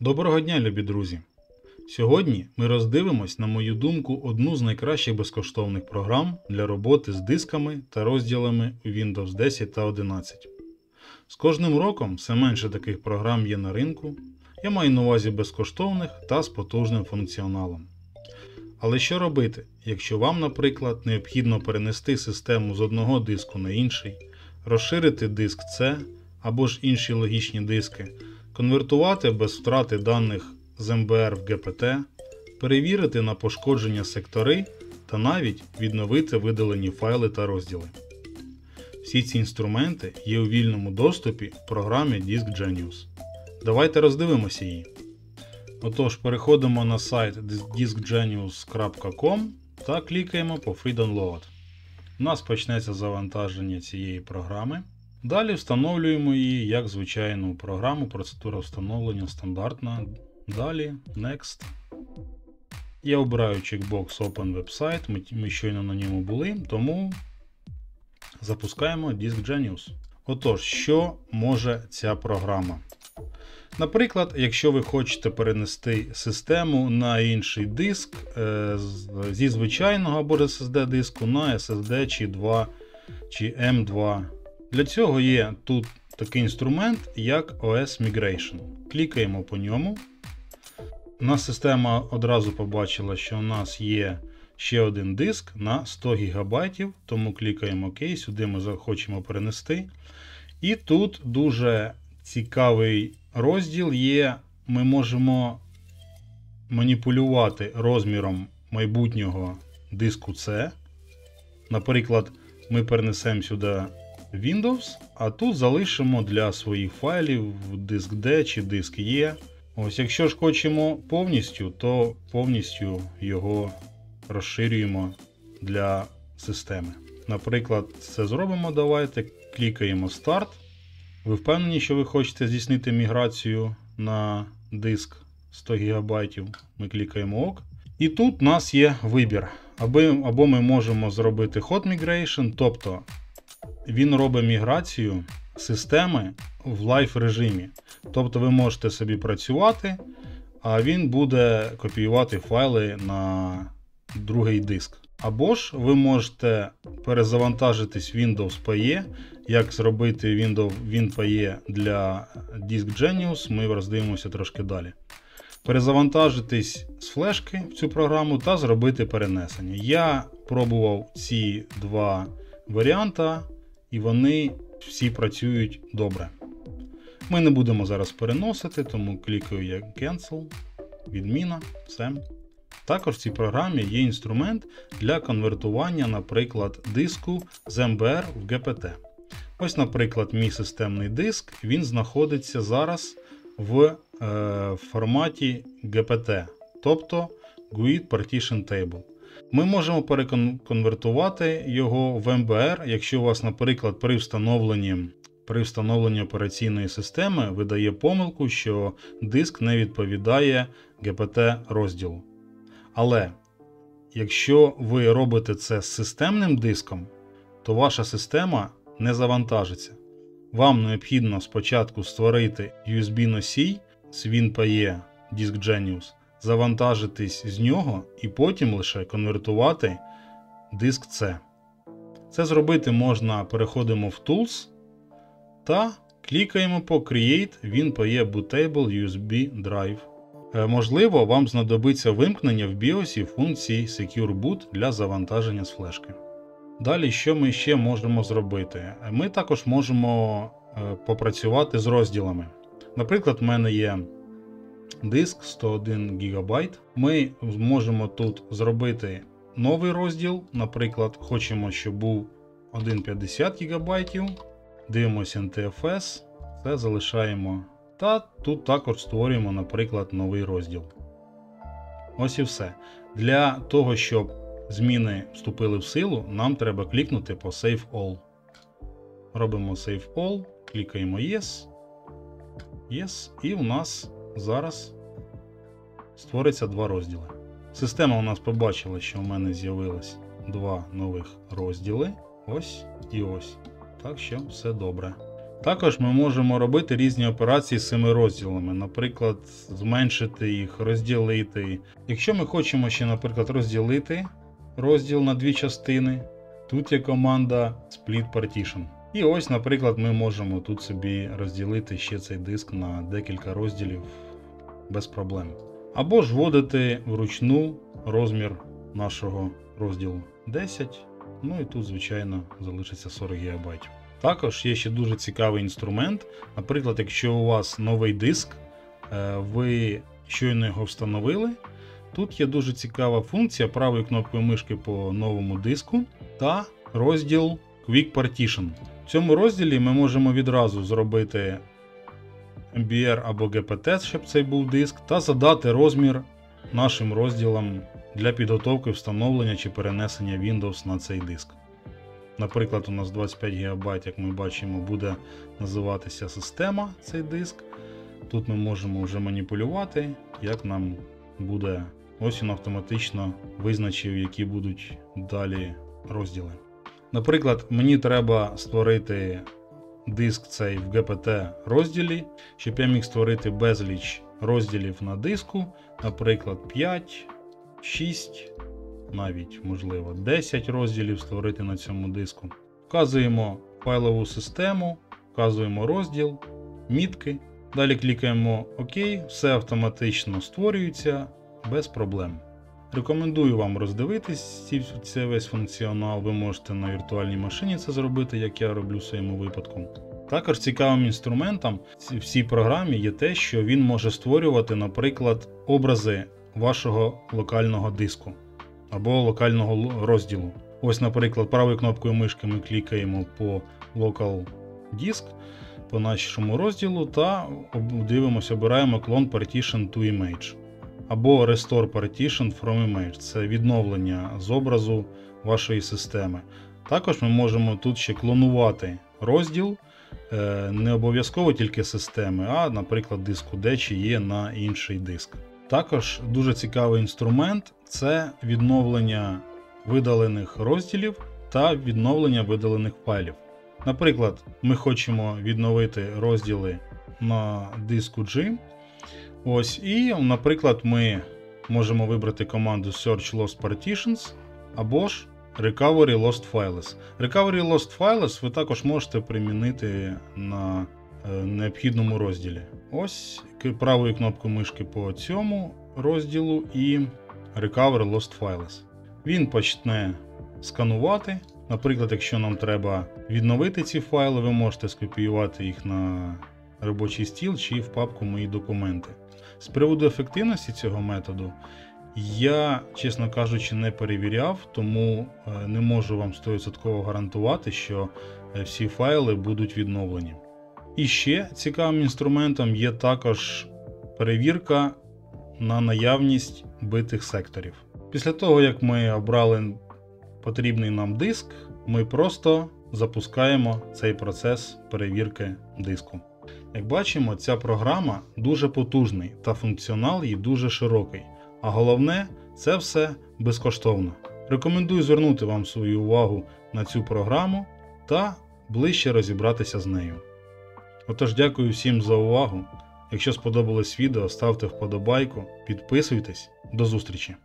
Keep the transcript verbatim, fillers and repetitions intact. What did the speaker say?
Доброго дня, любі друзі! Сьогодні ми роздивимось, на мою думку, одну з найкращих безкоштовних програм для роботи з дисками та розділами у Windows десять та одинадцять. З кожним роком все менше таких програм є на ринку, я маю на увазі безкоштовних та з потужним функціоналом. Але що робити, якщо вам, наприклад, необхідно перенести систему з одного диску на інший, розширити диск C або ж інші логічні диски, конвертувати без втрати даних з ем бе ер в ге пе те, перевірити на пошкодження сектори та навіть відновити видалені файли та розділи. Всі ці інструменти є у вільному доступі в програмі Disk Genius. Давайте роздивимося її. Отож, переходимо на сайт диск дженіус крапка ком та клікаємо по Free Download. У нас почнеться завантаження цієї програми. Далі встановлюємо її як звичайну програму, процедура встановлення стандартна. Далі Next. Я обираю чекбокс Open Website, ми, ми щойно на ньому були, тому запускаємо Disk Genius. Отож, що може ця програма? Наприклад, якщо ви хочете перенести систему на інший диск е, зі звичайного або ес ес ді диску на ес ес ді чи два чи ем два. Для цього є тут такий інструмент, як о ес Migration. Клікаємо по ньому. У нас система одразу побачила, що у нас є ще один диск на сто гігабайтів, тому клікаємо ОК, сюди ми захочемо перенести. І тут дуже цікавий розділ є, ми можемо маніпулювати розміром майбутнього диску C. Наприклад, ми перенесемо сюди Windows, а тут залишимо для своїх файлів диск D чи диск E. Ось, якщо ж хочемо повністю, то повністю його розширюємо для системи. Наприклад, це зробимо, давайте, клікаємо Start. Ви впевнені, що ви хочете здійснити міграцію на диск сто гігабайтів? Ми клікаємо ОК. І тут у нас є вибір. Або ми можемо зробити Hot Migration, тобто він робить міграцію системи в лайф режимі. Тобто ви можете собі працювати, а він буде копіювати файли на другий диск. Або ж ви можете перезавантажитись Windows пі і. Як зробити Windows WinPE для Disk Genius, ми роздивимося трошки далі. Перезавантажитись з флешки в цю програму та зробити перенесення. Я пробував ці два варіанти, і вони всі працюють добре. Ми не будемо зараз переносити, тому клікаю як Cancel, відміна, все. Також в цій програмі є інструмент для конвертування, наприклад, диску з ем бе ер в ге пе те. Ось, наприклад, мій системний диск, він знаходиться зараз в е, форматі ге пе те, тобто джі ю ай ді Partition Table. Ми можемо переконвертувати його в ем бе ер, якщо у вас, наприклад, при встановленні, при встановленні операційної системи видає помилку, що диск не відповідає ге пе те розділу. Але якщо ви робите це з системним диском, то ваша система не завантажиться. Вам необхідно спочатку створити ю ес бі-носій з WinPE Disk Genius, завантажитись з нього і потім лише конвертувати диск C. Це зробити можна, переходимо в Tools та клікаємо по Create WinPE Bootable ю ес бі Drive. Можливо, вам знадобиться вимкнення в BIOS функції Secure Boot для завантаження з флешки. Далі, що ми ще можемо зробити? Ми також можемо попрацювати з розділами. Наприклад, в мене є диск сто один гігабайт. Ми можемо тут зробити новий розділ. Наприклад, хочемо, щоб був один п'ятдесят гігабайтів. Дивимося ен ті еф ес. Це залишаємо. Та тут також створюємо, наприклад, новий розділ. Ось і все. Для того, щоб зміни вступили в силу, нам треба клікнути по Save All. Робимо Save All, клікаємо Yes. Yes. І у нас зараз створиться два розділи. Система у нас побачила, що в мене з'явилось два нових розділи. Ось і ось. Так що все добре. Також ми можемо робити різні операції з цими розділами, наприклад, зменшити їх, розділити. Якщо ми хочемо ще, наприклад, розділити розділ на дві частини, тут є команда Split Partition. І ось, наприклад, ми можемо тут собі розділити ще цей диск на декілька розділів без проблем. Або ж вводити вручну розмір нашого розділу десять, ну і тут, звичайно, залишиться сорок гігабайт. Також є ще дуже цікавий інструмент. Наприклад, якщо у вас новий диск, ви щойно його встановили, тут є дуже цікава функція правою кнопкою мишки по новому диску та розділ Quick Partition. В цьому розділі ми можемо відразу зробити ем бі ар або джі пі ті, щоб цей був диск, та задати розмір нашим розділам для підготовки встановлення чи перенесення Windows на цей диск. Наприклад, у нас двадцять п'ять гігабайт, як ми бачимо, буде називатися система цей диск. Тут ми можемо вже маніпулювати, як нам буде. Ось він автоматично визначив, які будуть далі розділи. Наприклад, мені треба створити диск цей в джі пі ті розділі, щоб я міг створити безліч розділів на диску, наприклад, п'ять, шість, навіть, можливо, десять розділів створити на цьому диску. Вказуємо файлову систему, вказуємо розділ, мітки, далі клікаємо ОК, все автоматично створюється без проблем. Рекомендую вам роздивитись цей весь функціонал, ви можете на віртуальній машині це зробити, як я роблю в своєму випадку. Також цікавим інструментом в цій програмі є те, що він може створювати, наприклад, образи вашого локального диску або локального розділу. Ось, наприклад, правою кнопкою мишки ми клікаємо по Local Disk, по нашому розділу та дивимося, обираємо Clone Partition to Image. Або Restore Partition from Image. Це відновлення з образу вашої системи. Також ми можемо тут ще клонувати розділ, не обов'язково тільки системи, а, наприклад, диску D чи є на інший диск. Також дуже цікавий інструмент – це відновлення видалених розділів та відновлення видалених файлів. Наприклад, ми хочемо відновити розділи на диску G. Ось, і, наприклад, ми можемо вибрати команду Search Lost Partitions або ж Recovery Lost Files. Recovery Lost Files ви також можете примінити на е, необхідному розділі. Ось правою кнопкою мишки по цьому розділу і Recovery Lost Files. Він почне сканувати. Наприклад, якщо нам треба відновити ці файли, ви можете скопіювати їх на робочий стіл чи в папку Мої документи. З приводу ефективності цього методу, я, чесно кажучи, не перевіряв, тому не можу вам сто відсотків гарантувати, що всі файли будуть відновлені. І ще цікавим інструментом є також перевірка на наявність битих секторів. Після того, як ми обрали потрібний нам диск, ми просто запускаємо цей процес перевірки диску. Як бачимо, ця програма дуже потужний та функціонал її дуже широкий. А головне, це все безкоштовно. Рекомендую звернути вам свою увагу на цю програму та ближче розібратися з нею. Отож, дякую всім за увагу. Якщо сподобалось відео, ставте вподобайку, підписуйтесь. До зустрічі!